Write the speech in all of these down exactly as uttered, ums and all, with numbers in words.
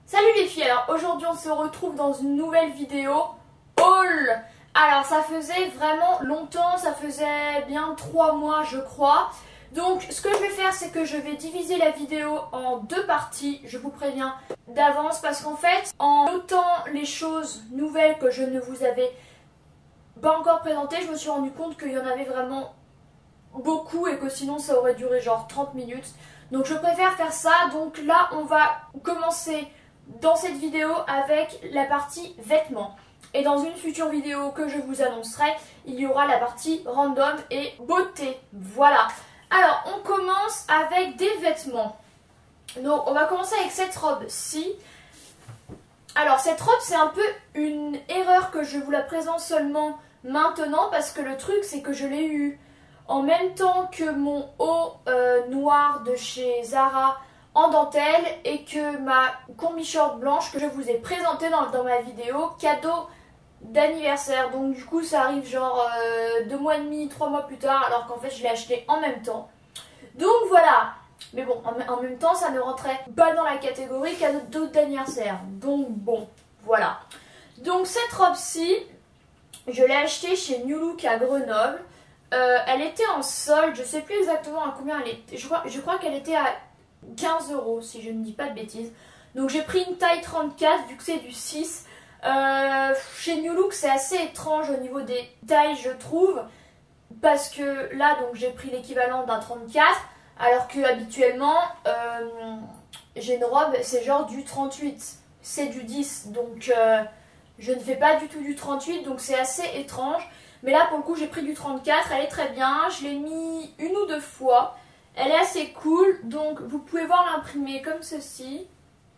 Salut les filles, alors aujourd'hui on se retrouve dans une nouvelle vidéo haul. Alors ça faisait vraiment longtemps, ça faisait bien trois mois je crois. Donc ce que je vais faire c'est que je vais diviser la vidéo en deux parties, je vous préviens d'avance parce qu'en fait en notant les choses nouvelles que je ne vous avais pas encore présentées, je me suis rendu compte qu'il y en avait vraiment beaucoup et que sinon ça aurait duré genre trente minutes. Donc je préfère faire ça, donc là on va commencer dans cette vidéo avec la partie vêtements. Et dans une future vidéo que je vous annoncerai, il y aura la partie random et beauté. Voilà. Alors, on commence avec des vêtements. Donc, on va commencer avec cette robe-ci. Alors, cette robe, c'est un peu une erreur que je vous la présente seulement maintenant parce que le truc, c'est que je l'ai eu en même temps que mon haut euh, noir de chez Zara en dentelle et que ma combi short blanche que je vous ai présentée dans, dans ma vidéo cadeau d'anniversaire. Donc du coup ça arrive genre euh, deux mois et demi, trois mois plus tard alors qu'en fait je l'ai acheté en même temps. Donc voilà. Mais bon, en, en même temps ça ne rentrait pas dans la catégorie cadeau d'anniversaire. Donc bon, voilà. Donc cette robe-ci, je l'ai achetée chez New Look à Grenoble. Euh, elle était en solde, je sais plus exactement à combien elle était. Je crois, je crois qu'elle était à quinze euros si je ne dis pas de bêtises. Donc j'ai pris une taille trente-quatre vu que c'est du six. Euh, chez New Look c'est assez étrange au niveau des tailles je trouve. Parce que là donc j'ai pris l'équivalent d'un trente-quatre. Alors que habituellement euh, j'ai une robe c'est genre du trente-huit. C'est du dix donc euh, je ne fais pas du tout du trente-huit donc c'est assez étrange. Mais là pour le coup j'ai pris du trente-quatre, elle est très bien. Je l'ai mis une ou deux fois. Elle est assez cool, donc vous pouvez voir l'imprimé comme ceci.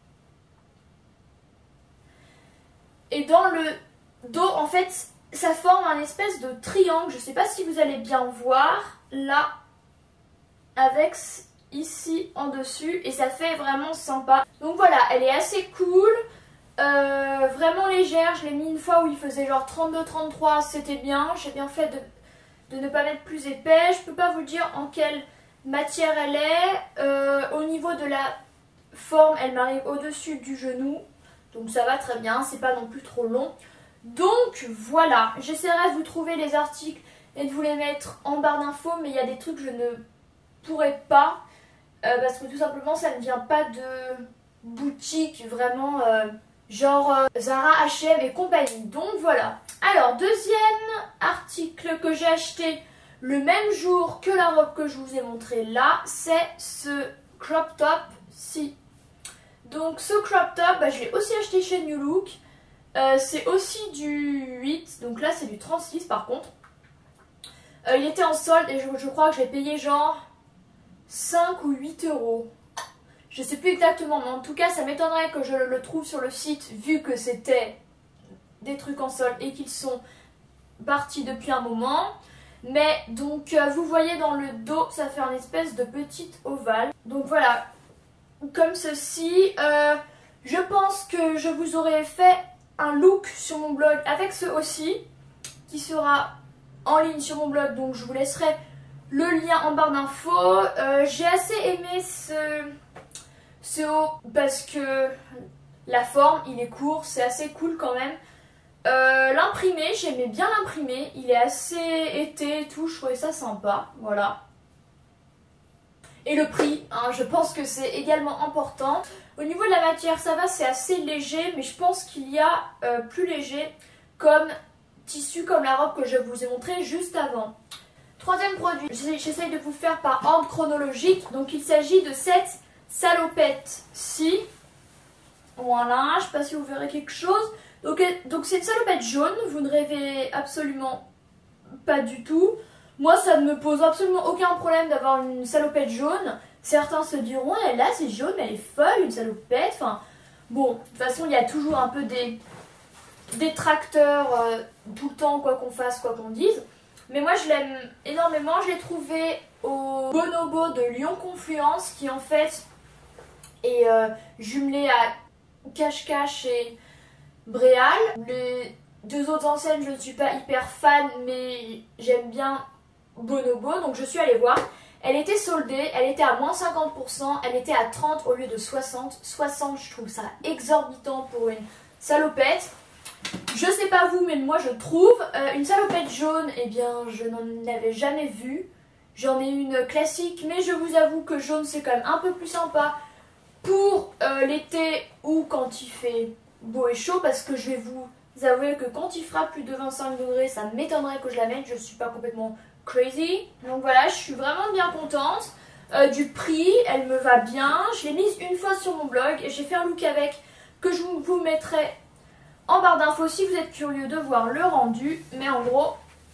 Et dans le dos, en fait, ça forme un espèce de triangle. Je ne sais pas si vous allez bien voir, là, avec ici en dessus. Et ça fait vraiment sympa. Donc voilà, elle est assez cool, euh, vraiment légère. Je l'ai mis une fois où il faisait genre trente-deux trente-trois, c'était bien. J'ai bien fait de, de ne pas mettre plus épais. Je ne peux pas vous dire en quelle matière elle est. Euh, au niveau de la forme, elle m'arrive au-dessus du genou. Donc ça va très bien, c'est pas non plus trop long. Donc voilà, j'essaierai de vous trouver les articles et de vous les mettre en barre d'infos. Mais il y a des trucs que je ne pourrai pas. Euh, parce que tout simplement ça ne vient pas de boutique vraiment euh, genre euh, Zara, H et M et compagnie. Donc voilà. Alors deuxième article que j'ai acheté le même jour que la robe que je vous ai montré là, c'est ce crop top-ci. Donc ce crop top, bah, je l'ai aussi acheté chez New Look. Euh, c'est aussi du huit, donc là c'est du trente-six par contre. Euh, il était en solde et je, je crois que je l'ai payé genre cinq ou huit euros. Je sais plus exactement, mais en tout cas ça m'étonnerait que je le trouve sur le site vu que c'était des trucs en solde et qu'ils sont partis depuis un moment. Mais donc euh, vous voyez dans le dos ça fait un espèce de petit ovale. Donc voilà, comme ceci. Euh, je pense que je vous aurais fait un look sur mon blog avec ce aussi qui sera en ligne sur mon blog. Donc je vous laisserai le lien en barre d'infos. Euh, J'ai assez aimé ce, ce haut parce que la forme il est court, c'est assez cool quand même. Euh, l'imprimé, j'aimais bien l'imprimé, il est assez été et tout, je trouvais ça sympa, voilà. Et le prix, hein, je pense que c'est également important. Au niveau de la matière, ça va, c'est assez léger, mais je pense qu'il y a euh, plus léger comme tissu, comme la robe que je vous ai montré juste avant. Troisième produit, j'essaye de vous faire par ordre chronologique, donc il s'agit de cette salopette-ci. Voilà, je ne sais pas si vous verrez quelque chose. Donc donc c'est une salopette jaune, vous ne rêvez absolument pas du tout. Moi ça ne me pose absolument aucun problème d'avoir une salopette jaune. Certains se diront, eh, là c'est jaune mais elle est folle une salopette. Enfin bon, de toute façon il y a toujours un peu des détracteurs euh, tout le temps quoi qu'on fasse, quoi qu'on dise. Mais moi je l'aime énormément, je l'ai trouvé au Bonobo de Lyon Confluence qui en fait est euh, jumelé à Cache-Cache et Bréal. Les deux autres enseignes, je ne suis pas hyper fan, mais j'aime bien Bonobo, donc je suis allée voir. Elle était soldée, elle était à moins cinquante pour cent, elle était à trente au lieu de soixante. soixante, je trouve ça exorbitant pour une salopette. Je sais pas vous, mais moi je trouve. Euh, une salopette jaune, eh bien je n'en avais jamais vu. J'en ai une classique, mais je vous avoue que jaune c'est quand même un peu plus sympa pour euh, l'été ou quand il fait beau et chaud, parce que je vais vous avouer que quand il fera plus de vingt-cinq degrés, ça m'étonnerait que je la mette, je suis pas complètement crazy. Donc voilà, je suis vraiment bien contente euh, du prix, elle me va bien. Je l'ai mise une fois sur mon blog et j'ai fait un look avec que je vous mettrai en barre d'infos si vous êtes curieux de voir le rendu. Mais en gros,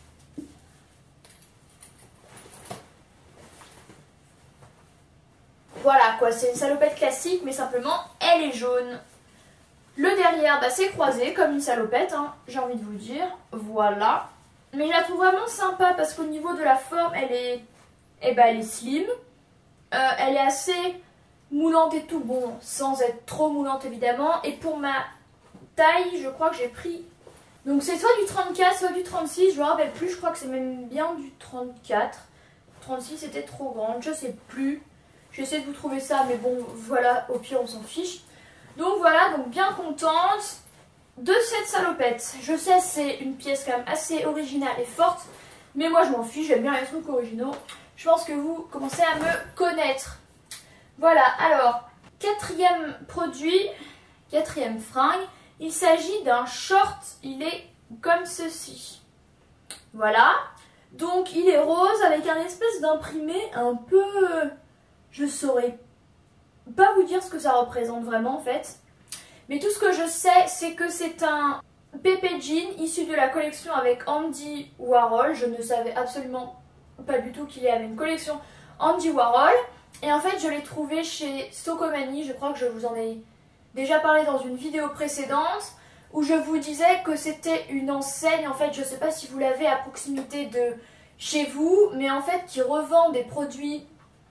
voilà quoi, c'est une salopette classique, mais simplement elle est jaune. Le derrière, bah, c'est croisé comme une salopette, hein, j'ai envie de vous dire. Voilà. Mais je la trouve vraiment sympa parce qu'au niveau de la forme, elle est, eh ben, elle est slim. Euh, elle est assez moulante et tout, bon, sans être trop moulante évidemment. Et pour ma taille, je crois que j'ai pris... Donc c'est soit du trente-quatre, soit du trente-six, je me rappelle plus, je crois que c'est même bien du trente-quatre. trente-six c'était trop grande, je sais plus. J'essaie de vous trouver ça, mais bon, voilà, au pire on s'en fiche. Donc voilà, donc bien contente de cette salopette. Je sais, c'est une pièce quand même assez originale et forte, mais moi je m'en fiche, j'aime bien les trucs originaux. Je pense que vous commencez à me connaître. Voilà, alors, quatrième produit, quatrième fringue, il s'agit d'un short, il est comme ceci. Voilà, donc il est rose avec un espèce d'imprimé un peu... Je saurais pas vous dire ce que ça représente vraiment en fait. Mais tout ce que je sais, c'est que c'est un pépé jean issu de la collection avec Andy Warhol. Je ne savais absolument pas du tout qu'il y avait une collection Andy Warhol. Et en fait, je l'ai trouvé chez Socomani. Je crois que je vous en ai déjà parlé dans une vidéo précédente où je vous disais que c'était une enseigne. En fait, je ne sais pas si vous l'avez à proximité de chez vous, mais en fait, qui revend des produits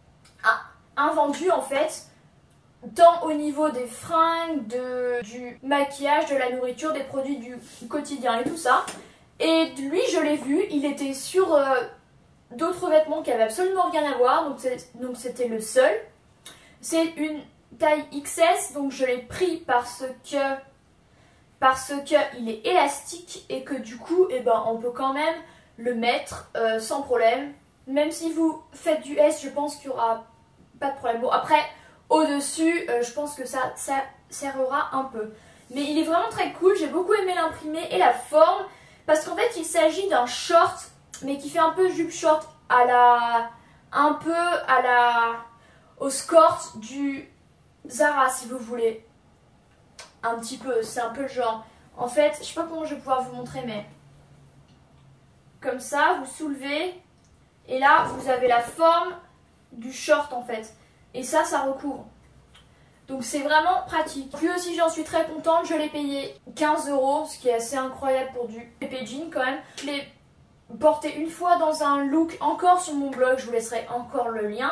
invendus en fait. Tant au niveau des fringues, de, du maquillage, de la nourriture, des produits du quotidien et tout ça. Et lui, je l'ai vu, il était sur euh, d'autres vêtements qui avaient absolument rien à voir, donc c'était le seul. C'est une taille X S, donc je l'ai pris parce que parce que il est élastique et que du coup, eh ben, on peut quand même le mettre euh, sans problème. Même si vous faites du S, je pense qu'il n'y aura pas de problème. Bon, après... Au-dessus, euh, je pense que ça, ça serrera un peu. Mais il est vraiment très cool, j'ai beaucoup aimé l'imprimé et la forme. Parce qu'en fait, il s'agit d'un short, mais qui fait un peu jupe short à la... Un peu à la... au skort du Zara, si vous voulez. Un petit peu, c'est un peu le genre. En fait, je sais pas comment je vais pouvoir vous montrer, mais... Comme ça, vous soulevez. Et là, vous avez la forme du short, en fait. Et ça, ça recouvre. Donc c'est vraiment pratique. Lui aussi, j'en suis très contente. Je l'ai payé quinze euros, ce qui est assez incroyable pour du pépé jean quand même. Je l'ai porté une fois dans un look encore sur mon blog. Je vous laisserai encore le lien.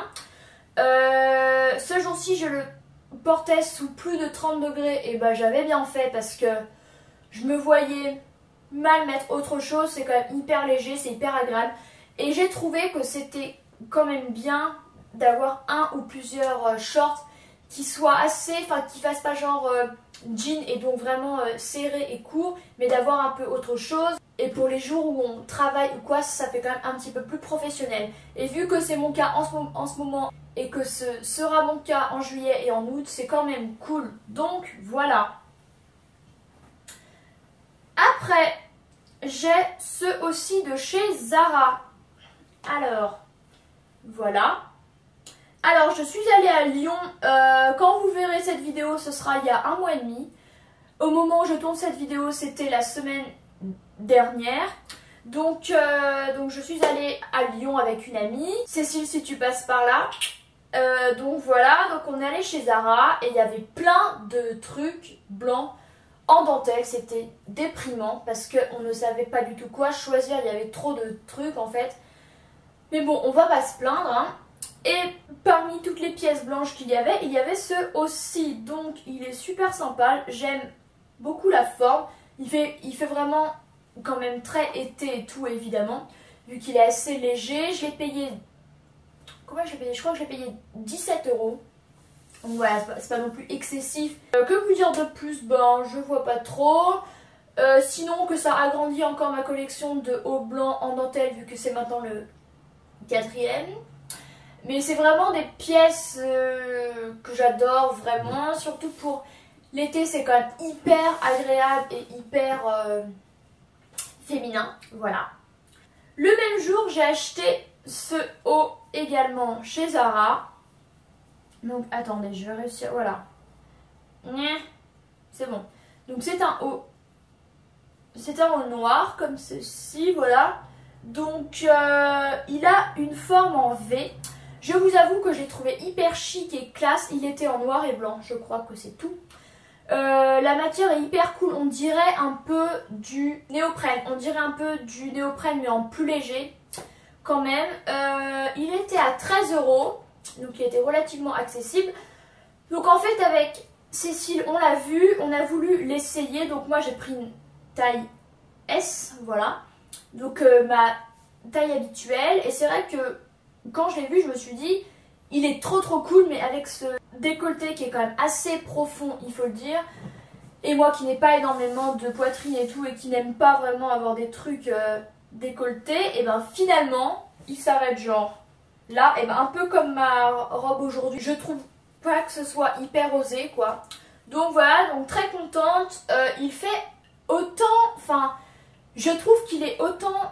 Euh, ce jour-ci, je le portais sous plus de trente degrés. Et bah j'avais bien fait parce que je me voyais mal mettre autre chose. C'est quand même hyper léger, c'est hyper agréable. Et j'ai trouvé que c'était quand même bien d'avoir un ou plusieurs euh, shorts qui soient assez, enfin qui fassent pas genre euh, jean et donc vraiment euh, serré et court, mais d'avoir un peu autre chose. Et pour les jours où on travaille ou quoi, ça fait quand même un petit peu plus professionnel. Et vu que c'est mon cas en ce, en ce moment et que ce sera mon cas en juillet et en août, c'est quand même cool. Donc voilà. Après, j'ai ceux aussi de chez Zara. Alors, voilà. Alors, je suis allée à Lyon, euh, quand vous verrez cette vidéo, ce sera il y a un mois et demi. Au moment où je tourne cette vidéo, c'était la semaine dernière. Donc, euh, donc je suis allée à Lyon avec une amie. Cécile, si tu passes par là. Euh, donc voilà, donc on est allé chez Zara et il y avait plein de trucs blancs en dentelle. C'était déprimant parce qu'on ne savait pas du tout quoi choisir. Il y avait trop de trucs en fait. Mais bon, on va pas se plaindre, hein. Et parmi toutes les pièces blanches qu'il y avait, il y avait ce aussi. Donc il est super sympa. J'aime beaucoup la forme. Il fait, il fait vraiment quand même très été et tout évidemment. Vu qu'il est assez léger. Je l'ai payé combien je l'ai payé? Je crois que je l'ai payé dix-sept euros. Donc voilà, c'est pas, pas non plus excessif. Euh, que vous dire de plus? Ben, je vois pas trop. Euh, sinon, que ça agrandit encore ma collection de hauts blancs en dentelle, vu que c'est maintenant le quatrième. Mais c'est vraiment des pièces euh, que j'adore vraiment. Surtout pour l'été, c'est quand même hyper agréable et hyper euh, féminin. Voilà. Le même jour, j'ai acheté ce haut également chez Zara. Donc attendez, je vais réussir. Voilà. C'est bon. Donc c'est un haut. C'est un haut noir comme ceci. Voilà. Donc euh, il a une forme en V. Je vous avoue que j'ai trouvé hyper chic et classe. Il était en noir et blanc. Je crois que c'est tout. Euh, la matière est hyper cool. On dirait un peu du néoprène. On dirait un peu du néoprène mais en plus léger. Quand même. Euh, il était à treize euros. Donc il était relativement accessible. Donc en fait avec Cécile on l'a vu, on a voulu l'essayer. Donc moi j'ai pris une taille S, voilà. Donc euh, ma taille habituelle. Et c'est vrai que quand je l'ai vu je me suis dit il est trop trop cool. Mais avec ce décolleté qui est quand même assez profond, il faut le dire. Et moi qui n'ai pas énormément de poitrine et tout et qui n'aime pas vraiment avoir des trucs euh, décolletés. Et ben finalement il s'arrête genre là, et ben un peu comme ma robe aujourd'hui, je trouve pas que ce soit hyper osé quoi. Donc voilà, donc très contente. Euh, il fait autant, enfin, je trouve qu'il est autant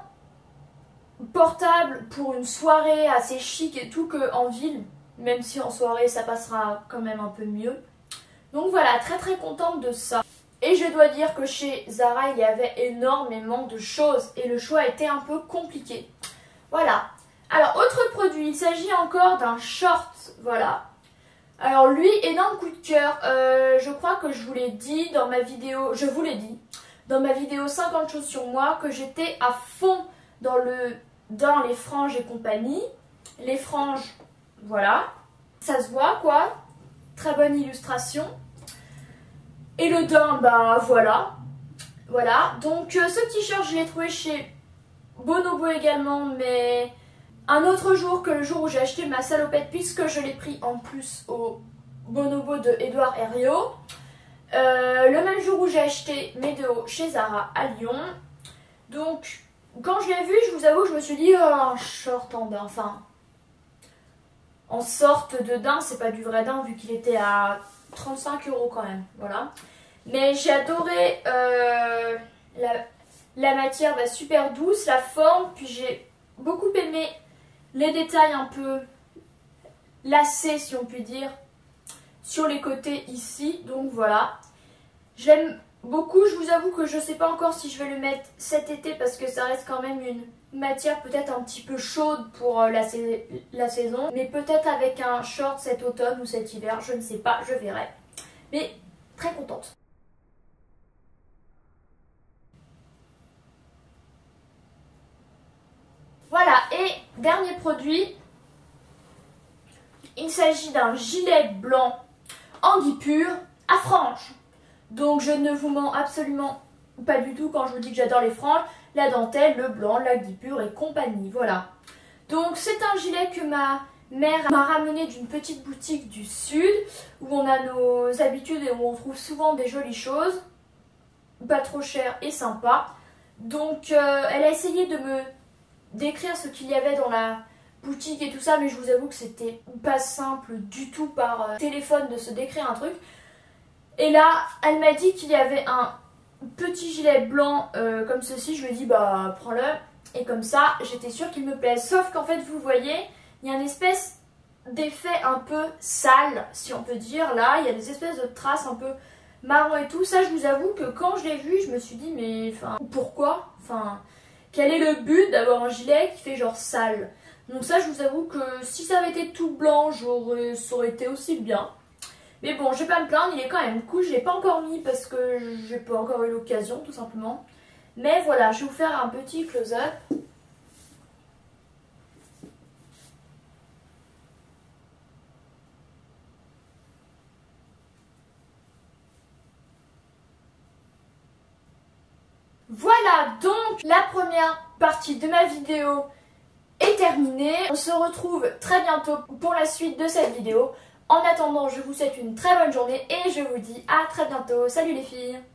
portable pour une soirée assez chic et tout qu'en ville. Même si en soirée ça passera quand même un peu mieux. Donc voilà, très très contente de ça. Et je dois dire que chez Zara il y avait énormément de choses et le choix était un peu compliqué. Voilà. Alors, autre produit, il s'agit encore d'un short, voilà. Alors lui, énorme coup de cœur, euh, je crois que je vous l'ai dit dans ma vidéo, je vous l'ai dit, dans ma vidéo cinquante choses sur moi, que j'étais à fond dans, le, dans les franges et compagnie. Les franges, voilà, ça se voit quoi, très bonne illustration. Et le daim, bah voilà, voilà. Donc euh, ce t-shirt, je l'ai trouvé chez Bonobo également, mais... un autre jour que le jour où j'ai acheté ma salopette, puisque je l'ai pris en plus au Bonobo de Edouard Herriot. Euh, le même jour où j'ai acheté mes deux hauts chez Zara à Lyon. Donc quand je l'ai vu, je vous avoue, je me suis dit oh, un short en daim, enfin en sorte de daim, c'est pas du vrai daim vu qu'il était à trente-cinq euros quand même, voilà. Mais j'ai adoré euh, la, la matière, bah, super douce, la forme, puis j'ai beaucoup aimé les détails un peu lacés si on peut dire sur les côtés ici, donc voilà. J'aime beaucoup, je vous avoue que je ne sais pas encore si je vais le mettre cet été parce que ça reste quand même une matière peut-être un petit peu chaude pour la, sa la saison, mais peut-être avec un short cet automne ou cet hiver, je ne sais pas, je verrai. Mais très contente. Voilà, et dernier produit, il s'agit d'un gilet blanc en guipure à franges. Donc je ne vous mens absolument pas du tout quand je vous dis que j'adore les franges, la dentelle, le blanc, la guipure et compagnie, voilà. Donc c'est un gilet que ma mère m'a ramené d'une petite boutique du sud, où on a nos habitudes et où on trouve souvent des jolies choses, pas trop chères et sympas. Donc euh, elle a essayé de me décrire ce qu'il y avait dans la boutique et tout ça, mais je vous avoue que c'était pas simple du tout par euh, téléphone de se décrire un truc. Et là, elle m'a dit qu'il y avait un petit gilet blanc euh, comme ceci. Je lui ai dit bah prends-le. Et comme ça, j'étais sûre qu'il me plaise. Sauf qu'en fait, vous voyez, il y a une espèce d'effet un peu sale, si on peut dire. Là, il y a des espèces de traces un peu marron et tout. Ça, je vous avoue que quand je l'ai vu, je me suis dit mais enfin pourquoi, enfin quel est le but d'avoir un gilet qui fait genre sale? Donc ça, je vous avoue que si ça avait été tout blanc, j'aurais, ça aurait été aussi bien. Mais bon, je vais pas me plaindre, il est quand même cool. Je l'ai pas encore mis parce que j'ai pas encore eu l'occasion, tout simplement. Mais voilà, je vais vous faire un petit close-up. Voilà, donc la première partie de ma vidéo est terminé. On se retrouve très bientôt pour la suite de cette vidéo. En attendant, je vous souhaite une très bonne journée et je vous dis à très bientôt. Salut les filles!